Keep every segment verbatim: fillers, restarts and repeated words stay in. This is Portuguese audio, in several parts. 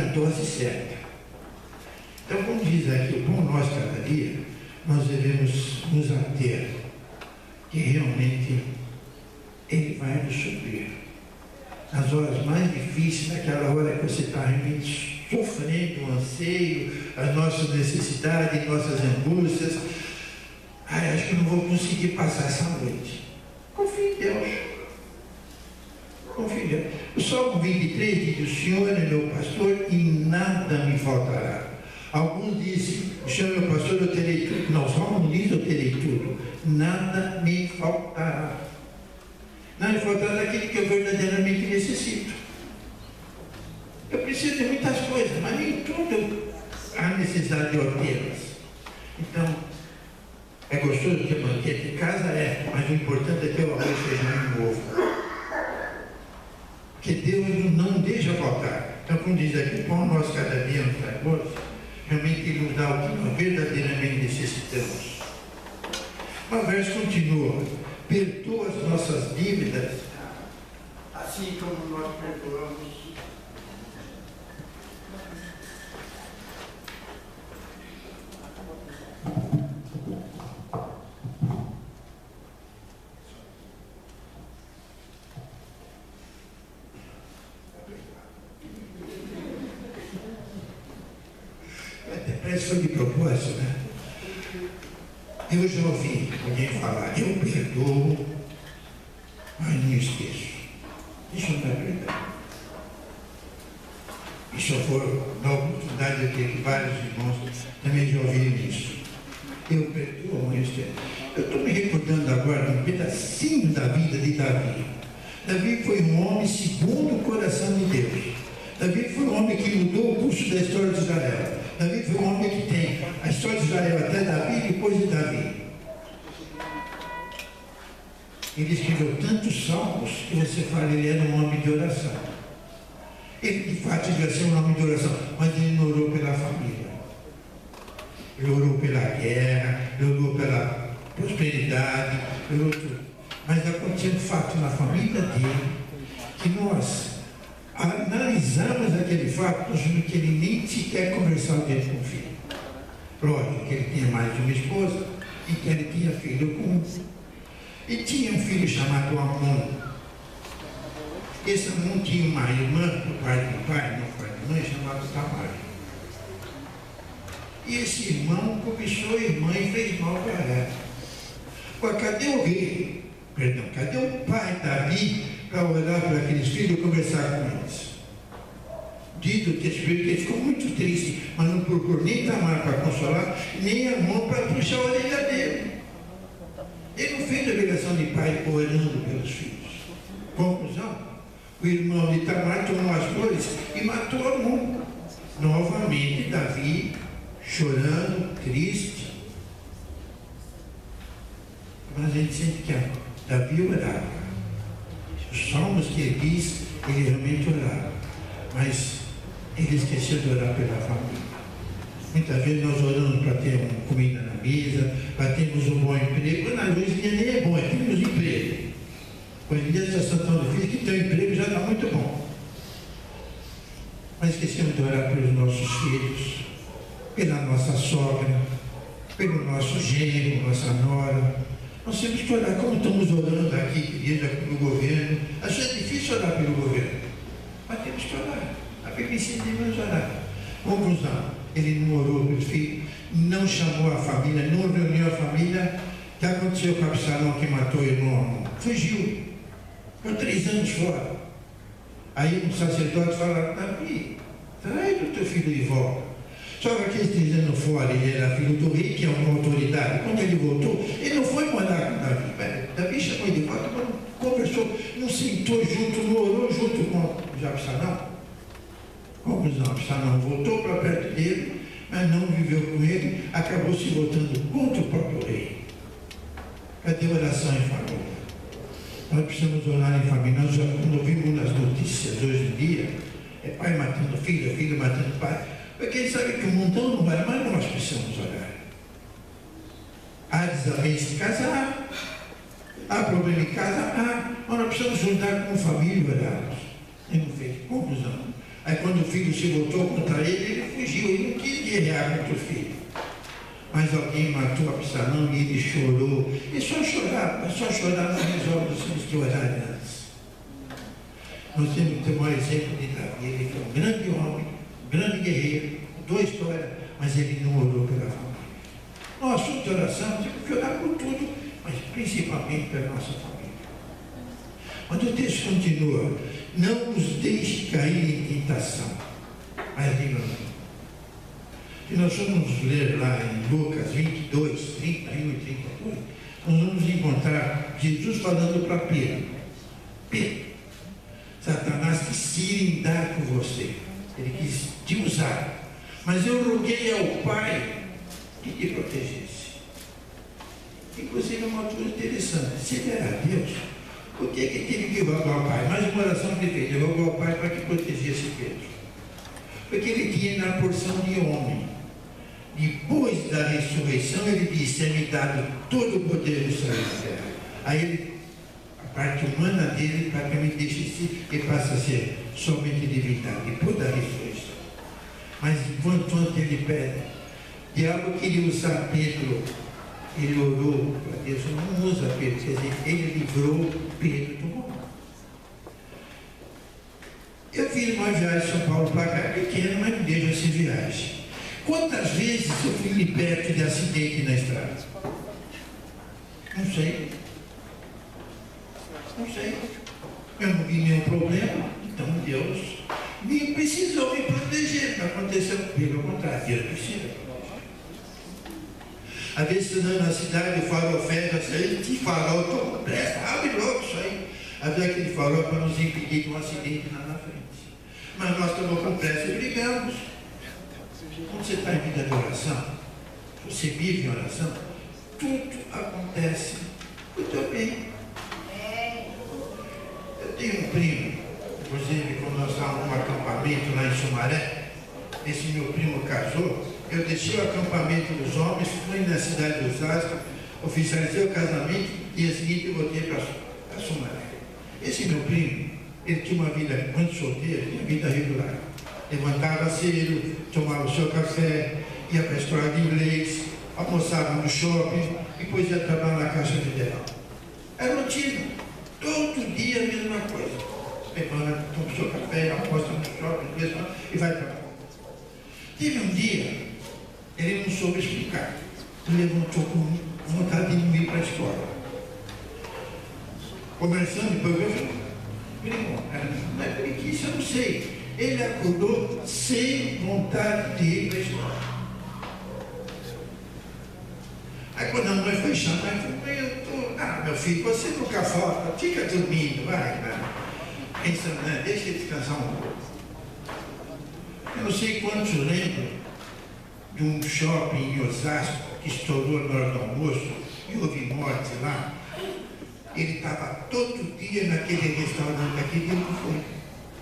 a dose certa. Então, como diz aqui, o pão nosso cada dia, nós devemos nos ater, que realmente Ele vai nos suprir. Nas horas mais difíceis, naquela hora que você está realmente sofrendo o anseio, as nossas necessidades, nossas angústias, ai, acho que eu não vou conseguir passar essa noite. Confie em Deus. Confie em Deus. O Salmo vinte e três diz: o Senhor é meu pastor e nada me faltará. Alguns dizem: o Senhor é meu pastor, eu terei tudo. Não, o Salmo não diz eu terei tudo. Nada me faltará. Não me faltará daquele que eu verdadeiramente necessito. Eu preciso de muitas coisas, mas nem tudo há necessidade de obtê-las. Então, é gostoso ter banquete em casa? É, mas o importante é ter o arroz, feijão e ovo. Porque Deus não deixa faltar. Então, como diz aqui, o pão nosso cada dia nos traz hoje, realmente Ele nos dá o que nós verdadeiramente necessitamos. Mas o verso continua: perdoa as nossas dívidas, assim como nós perdoamos. Parece que foi de propósito, né? Eu já ouvi alguém falar: eu perdoo, mas não esqueço. Isso não é verdade. E se eu for na oportunidade de ter que vários irmãos também já ouviram isso. Eu perdoo, mas não esqueço. Eu estou me recordando agora de um pedacinho da vida de Davi. Davi foi um homem segundo o coração de Deus. Davi foi um homem que mudou o curso da história de Israel. Davi foi um homem que tem a história de Israel até Davi e depois de Davi. Ele escreveu tantos salmos que você fala, ele era um homem de oração. Ele de fato devia ser um homem de oração, mas ele não orou pela família. Ele orou pela guerra, ele orou pela prosperidade, ele orou tudo. Mas aconteceu um fato na família dele que nós analisamos aquele fato, nós vimos que ele nem sequer conversava dentro com o filho. Lógico que ele tinha mais de uma esposa e que ele tinha filho com um. E tinha um filho chamado Amon. Esse Amon tinha uma irmã, do pai do pai, não pai da mãe, chamada Tamar. E esse irmão cobiçou a irmã e fez mal para ela. Mas cadê o rei? Perdão, cadê o pai Davi para olhar para aqueles filhos e conversar com eles? Diz o texto que ele ficou muito triste, mas não procurou nem Tamar para consolar, nem Amon para puxar a orelha dele. Ele não fez a obrigação de pai orando pelos filhos. Conclusão: o irmão de Tamar tomou as flores e matou Amon. Novamente Davi chorando, triste. Mas a gente sente que Davi orava. Os salmos que ele diz, ele realmente orava. Mas ele esqueceu de orar pela família. Muitas vezes nós oramos para ter uma comida na mesa, para termos um bom emprego. Mas hoje em dia nem é bom, é termos emprego. Hoje em dia a situação tão difícil que ter um emprego já está muito bom. Mas esquecemos de orar pelos nossos filhos, pela nossa sogra, pelo nosso genro, nossa nora. Nós temos que orar, como estamos orando aqui, igreja, pelo governo. Às vezes é difícil orar pelo governo, mas temos que orar. A Bíblia ensina a orar. Conclusão: ele não orou pelos filhos, não chamou a família, não reuniu a família. O que aconteceu com Absalão, que matou o irmão? Fugiu. Ficou três anos fora. Aí um sacerdote fala: Davi, traz o teu filho de volta. Só que aqueles três anos fora, ele era filho do rei, que é uma autoridade. Quando ele voltou, ele não foi morar com Davi. Davi chamou ele de volta, mas não conversou, não sentou junto, não orou junto com o Absalão. Conclusão: Absalão voltou para perto dele, mas não viveu com ele, acabou se voltando contra o próprio rei. Cadê a oração em família? Nós precisamos orar em família. Nós já, quando ouvimos nas notícias hoje em dia, é pai matando filho, é filho matando pai, porque ele sabe que o mundão não vai, mas nós precisamos orar. Há desavença em casa, há problema em casa, há, mas nós precisamos juntar como família e orarmos. Ele não fez. Conclusão: Aí quando o filho se voltou contra ele, ele fugiu, ele não quis guerrear contra o filho. Mas alguém matou Absalão e ele chorou. E só chorar, mas só chorar não resolve, nós temos que orar antes. Nós temos que ter um exemplo de Davi. Ele foi um grande homem, um grande guerreiro, boa história, mas ele não orou pela família. No assunto de oração, temos que orar por tudo, mas principalmente pela nossa família. Quando o texto continua, não nos deixe cair em tentação, mas livra-nos. Se nós vamos ler lá em Lucas vinte e dois, trinta e um e trinta e dois, nós vamos encontrar Jesus falando para Pedro: Pedro, Satanás quis se dar com você, ele quis te usar, mas eu roguei ao Pai que te protegesse. Inclusive é uma coisa interessante: se ele era Deus, por que que teve que rogar ao Pai? Mais uma oração que ele fez: ele rogou ao Pai para que protegesse Pedro. Porque ele tinha na porção de homem. Depois da ressurreição, ele disse: é-me dado todo o poder do céu e da terra. Aí ele, a parte humana dele, para que me deixe, ele passa a ser somente divindade, depois da ressurreição. Mas enquanto antes ele pede, o diabo queria usar Pedro, ele orou para Deus: não usa Pedro, quer dizer, ele livrou Pedro do mal. Eu fiz uma viagem de São Paulo para cá, pequena, mas não deixa essa viagem. Quantas vezes eu fui liberto de acidente na estrada? Não sei. Não sei. Eu não vi nenhum problema, então Deus me precisou me proteger. Não aconteceu pelo contrário, Deus precisa. Às vezes você anda na cidade, o farol fecha, você diz: farol, estou com pressa, abre logo isso aí. Às vezes aquele farol para nos impedir de um acidente lá na frente. Mas nós estamos com pressa e brigamos. Quando você está em vida de oração, você vive em oração, tudo acontece muito bem. Eu tenho um primo, inclusive quando nós estávamos num acampamento lá em Sumaré, esse meu primo casou, eu deixei o acampamento dos homens, fui na cidade de Osasco, oficializei o casamento e dia seguinte eu voltei para Sumaré. Esse meu primo, ele tinha uma vida, quando solteiro, tinha vida regular. Levantava cedo, tomava o seu café, ia para a escola de inglês, almoçava no shopping, depois ia trabalhar na Caixa Federal. Era rotina, todo dia a mesma coisa. Levanta, toma o seu café, almoça no shopping, e vai trabalhar. Teve um dia, ele não soube explicar. Ele levantou com vontade de não ir para a escola. Conversando, depois eu falei: primo, não é preguiça, eu não sei. Ele acordou sem vontade de ir para a escola. Aí quando a mãe foi chamar, ele falou: eu tô... ah, meu filho, você nunca falta, fica dormindo, vai, vai. Pensando, né? Deixa ele descansar um pouco. Eu não sei quantos lembram de um shopping em Osasco que estourou na hora do almoço e houve morte lá. Ele estava todo dia naquele restaurante, naquele dia não foi.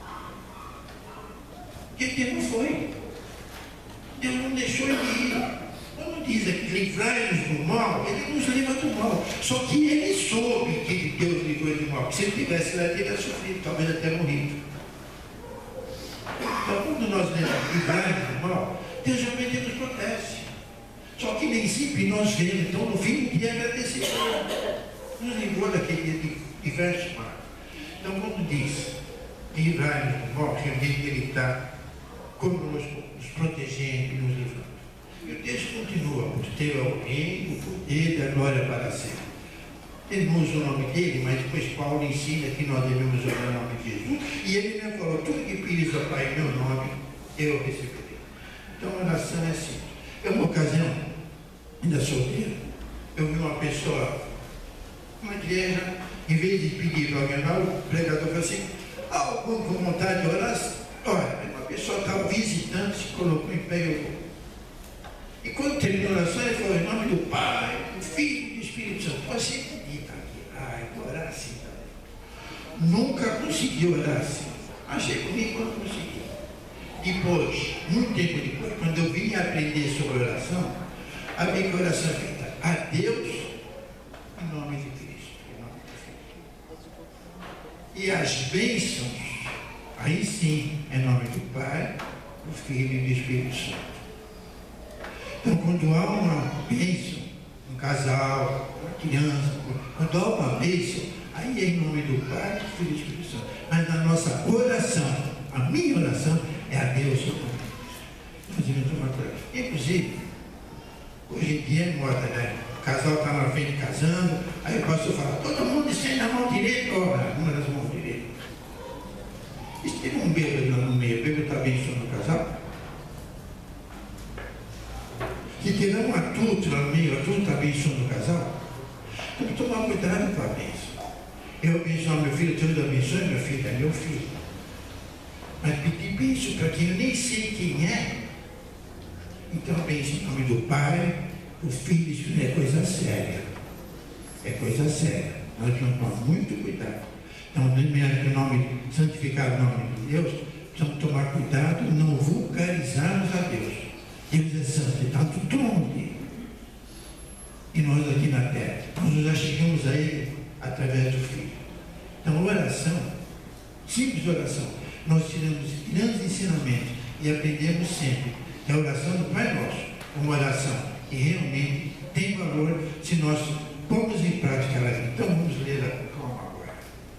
Porque Deus não foi. Deus não deixou ele ir. Quando diz aqui, livrai-nos do mal, ele nos livra do mal. Só que ele soube que Deus livrou ele do mal. Porque se ele tivesse lá, ele teria sofrido, talvez até morrido. Então, quando nós lemos livrai-nos do mal, Deus realmente nos protege. Só que nem sempre nós vemos. Então, no fim do dia, agradecer. Nos livrou daquele dia de diversos males. Então, quando diz livrai-nos do mal, realmente ele está conosco, nos protegendo e nos livrando. E o texto continua: por ter alguém o poder da glória para sempre. Ele não usa o nome dele, mas depois Paulo ensina que nós devemos usar o nome de Jesus. E ele mesmo falou: tudo que pedis ao Pai em meu nome, eu receberei. Então a oração é assim. É uma ocasião, ainda solteiro, eu vi uma pessoa, uma igreja, em vez de pedir para alguém lá, o pregador falou assim: algum com vontade de orar? Olha, uma pessoa estava visitando, se colocou em pé e orou. E quando terminou a oração, ele falou: em nome do Pai, do Filho e do Espírito Santo. Você acredita aqui? Ai, orar assim também. Nunca consegui orar assim. Achei comigo quando consegui. Depois, muito tempo depois, quando eu vim aprender sobre oração, a minha oração é feita a Deus em nome de Cristo, em nome do Filho. E as bênçãos, aí sim, Em nome do Pai, do Filho e do Espírito Santo. Então, quando há uma bênção, um casal, uma criança, quando há uma bênção, aí é em nome do Pai, do Filho e do Espírito Santo. Mas na nossa oração, a minha oração é a Deus. Inclusive, hoje em dia é moda, né? O casal está na frente casando, aí o pastor fala, todo mundo estende a mão direita, ora, uma das mãos direitas. E se tem um bêbado no meio, o bêbado está abençoando o casal? Se tiver um adulto lá no meio, o adulto está abençoando o casal? Tem que tomar cuidado com a bênção. Eu abençoo meu filho, Deus abençoe meu filho, é meu filho. Mas pedir bênção para quem eu nem sei quem é, então bênção em nome do Pai, o Filho, isso é coisa séria. É coisa séria. Nós temos que tomar muito cuidado. Então, no nome, santificar o nome de Deus, precisamos tomar cuidado e não vulgarizarmos a Deus. Deus é santo, ele está no trono dele. E nós aqui na terra, nós já chegamos a ele através do Filho. Então, oração, simples oração, nós tiramos grandes ensinamentos e aprendemos sempre que a oração do Pai Nosso é uma oração que realmente tem valor se nós pomos em prática ela. Então, vamos ler a calma agora.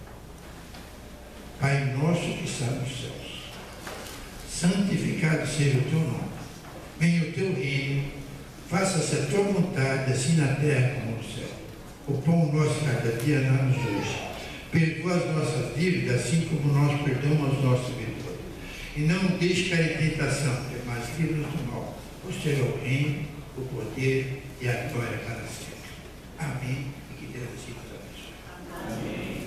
Pai Nosso que está nos céus, santificado seja o teu nome. Venha o teu reino, faça-se a tua vontade, assim na terra como no céu. O pão nosso cada dia dá-nos hoje. Perdoa as nossas dívidas, assim como nós perdoamos aos nossos devedores. E não deixe cair em tentação, mas livra-nos do mal. O Senhor é o reino, o poder e a glória para sempre. Amém. E que Deus assim nos abençoe. Amém.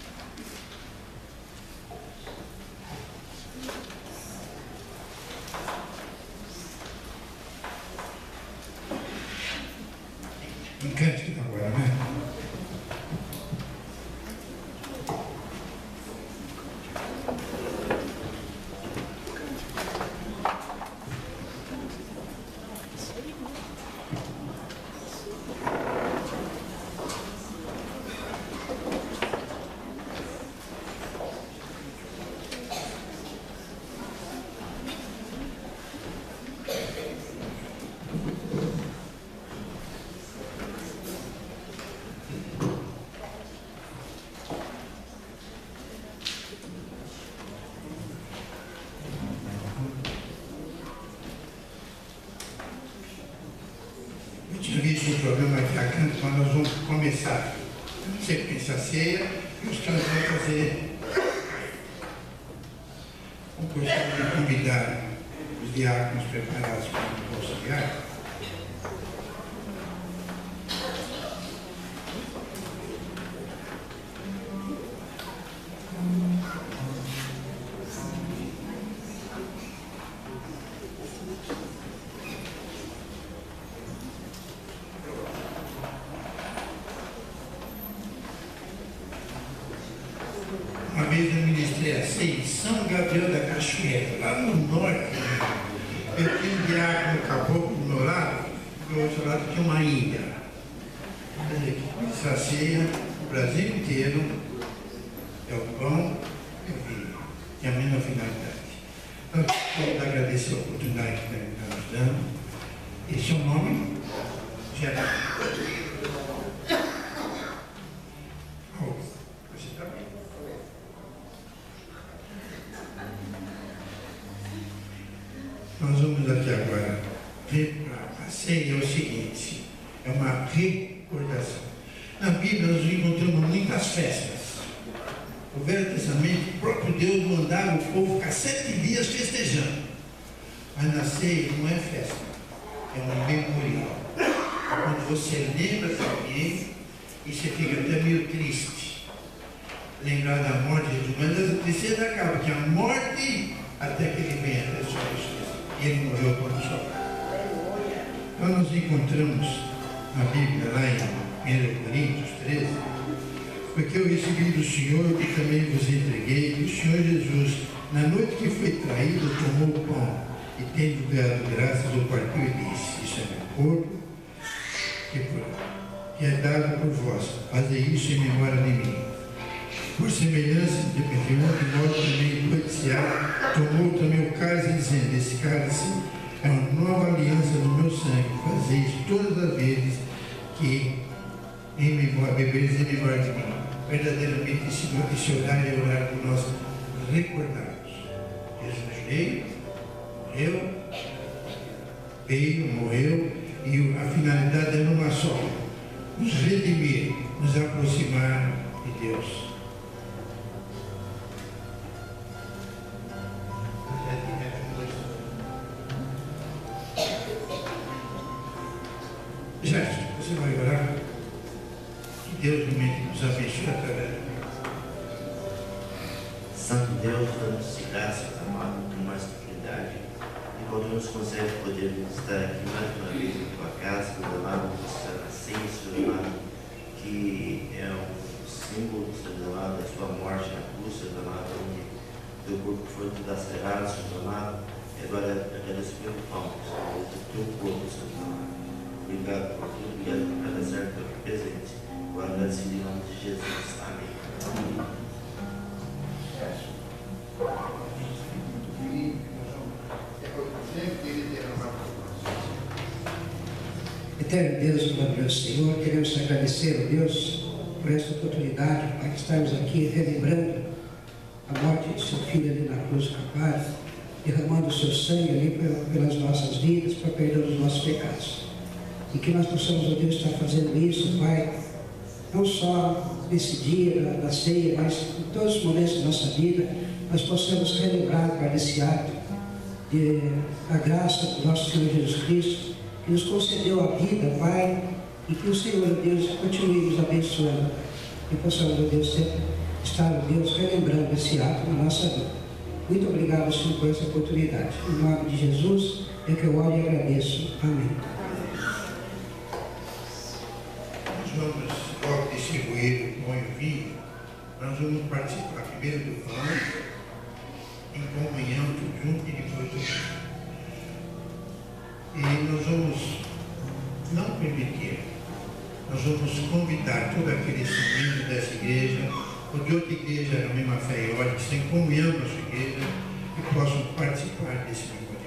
Um cântico agora, né? Visto o programa aqui a canto, mas nós vamos começar a sequência ceia e os cantos vão fazer. Vamos gostaria de convidar os diáconos preparados para o nosso diácono. Eu ministrei assim, São Gabriel da Cachoeira, lá no norte. Eu tinha um diácono caboclo do meu lado, do outro lado tinha uma ilha. Sacia o Brasil inteiro, é o pão e o vinho. E a mesma finalidade. Então, quero agradecer a oportunidade que está nos dando. Esse é o nome geral. Nós vamos aqui agora ver a ceia é o seguinte, é uma recordação. Na Bíblia nós encontramos muitas festas. O Velho Testamento, o próprio Deus mandava o povo ficar sete dias festejando. Mas na ceia não é festa, é um memorial. É quando você lembra de alguém e você fica até meio triste. Lembrar da morte de Jesus, mas a tristeza acaba, porque a morte até que ele venha até sua justiça. E ele morreu por nós. Então nós encontramos na Bíblia, lá em primeira Coríntios treze, porque eu recebi do Senhor que também vos entreguei, que o Senhor Jesus, na noite que foi traído, tomou o pão e, tendo dado graças, o partiu e disse: isso é meu corpo, que, por, que é dado por vós, fazei isso em memória de mim. Por semelhança de de modo também noticiar, tomou também o cálice, dizendo: esse cálice é uma nova aliança no meu sangue. Fazeis todas as vezes que em memória, beberes em memória de mim. Verdadeiramente, esse orar é orar por nós recordarmos. Jesus veio, morreu, veio, morreu, e a finalidade era uma só: nos redimir, nos aproximar de Deus. Gerson, você vai orar? Que Deus realmente nos abençoe através de nós. Santo Deus, damos-te graças, amado, por mais oportunidade e quando nos concede poder estar aqui mais uma vez na tua casa, Senhor amado, estar na ceia, Senhor amado, que é um símbolo, Senhor amado, da sua morte na cruz, Senhor amado, onde teu corpo foi dilacerado, Senhor amado, e agora agradecimento pão, Senhor, do teu corpo, Senhor amado. Obrigado por tudo, obrigado por cada certo pelo presente. Agora agradecido em nome de Jesus. Amém. Eterno Deus, maravilhoso Senhor, queremos te agradecer, ó Deus, por essa oportunidade, para estarmos aqui relembrando a morte de seu filho ali na cruz do Calvário, derramando o seu sangue ali pelas nossas vidas, para perdão dos nossos pecados. E que nós possamos, ó Deus, estar fazendo isso, Pai, não só nesse dia da, da ceia, mas em todos os momentos da nossa vida, nós possamos relembrar, Pai, desse ato de, da graça do nosso Senhor Jesus Cristo, que nos concedeu a vida, Pai, e que o Senhor, ó Deus, continue nos abençoando, e possamos, ó Deus, sempre estar, ó Deus, relembrando esse ato na nossa vida. Muito obrigado, Senhor, por essa oportunidade. Em nome de Jesus, é que eu oro e agradeço. Amém. Vamos logo distribuir o pão e o vinho. Nós vamos participar primeiro do pão, em comunhão, tudo junto, e depois do vinho. E nós vamos não permitir, nós vamos convidar todos aqueles membros dessa igreja, ou de outra igreja na mesma fé e ordem, que estão em comunhão com a sua igreja, que possam participar desse momento.